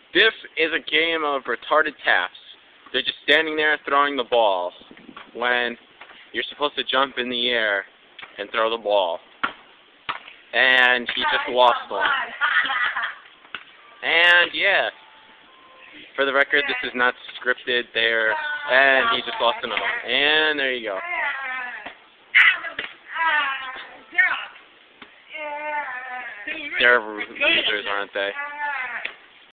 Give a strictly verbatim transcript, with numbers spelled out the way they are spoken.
This is a game of retarded taps. They're just standing there throwing the ball when you're supposed to jump in the air and throw the ball. And he just lost one. And yeah, for the record, this is not scripted there. And he just lost another one. And there you go. They're losers, aren't they?